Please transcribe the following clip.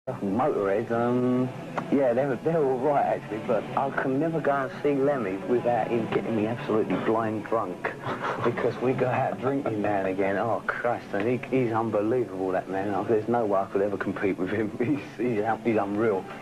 Motörhead, yeah, they're all right actually, but I can never go and see Lemmy without him getting me absolutely blind drunk, because we go out drinking now and again. Oh Christ, and he's unbelievable, that man. There's no way I could ever compete with him. He's unreal.